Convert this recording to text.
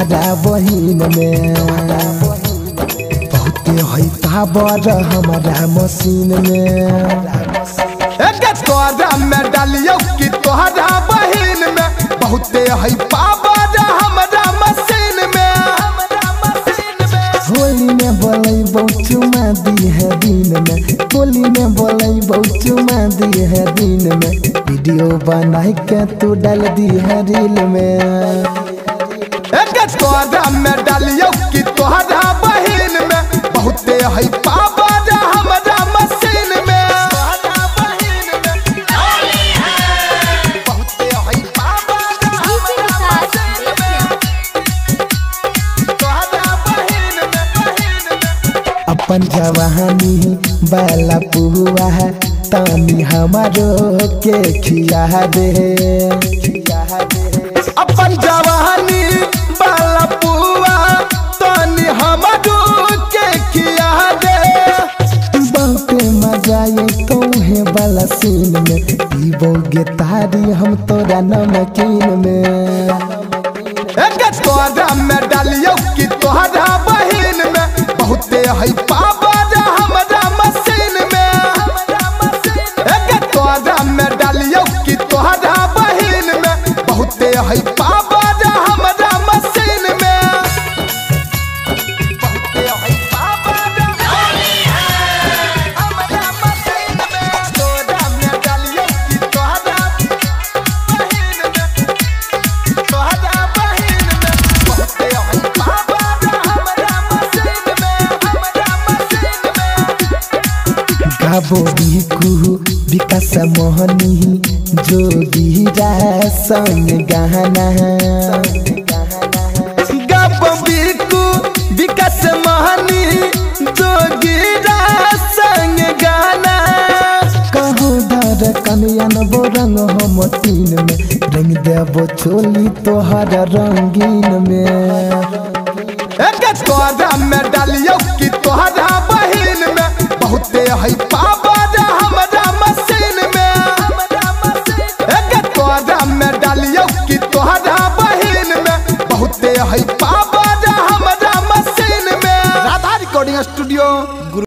तोहरा बहिन में बहुते है पावर हमारा मशीन में। तोहरा में डालियो कि तोहरा बहिन में बहुते है पावर हमारा मशीन में। होली में बोलै बहुत चुमा दी है दिन में, होली में बोलै बहुत चुमा दी है दिन में। वीडियो बना के तू डाल दी है रील में। तोहरा में डालियो कि तोहरा बहिन में बहुते है पावर हमारा मशीन में। बहुते है पावर हमारा मशीन में। तोहरा बहिन में अपन जवानी बाला पुआ है तानी हमारो के खिया दे। अपन जवानी बाला पुआ तानी हमारो के खिया दे। बहुते मजा ये तोहे वाला सीन में पीबोगे तारी हम तोरा नमकीन में। तोहरा में डालियो कि तोहरा बहिन में बहुते है पावर हमारा मशीन में। तोहरा में डालियो कि तोहरा बहिन में बहुते है पावर हमारा मशीन में। बहुते है पावर हमारा मशीन में। तोहरा में डालियो कि तोहरा बहिन में, तोहरा बहिन में बहुते है पावर हमारा मशीन में, हमारा मशीन में। गाबो बिकु विकास मोहनी जोगीरा संग गहना। गाबो बिकु विकास मोहनी जोगीरा संग गहना। कहो धर कनियन बो रंग हम तीन में रंग देबो चोली तोहरा रंगीन में।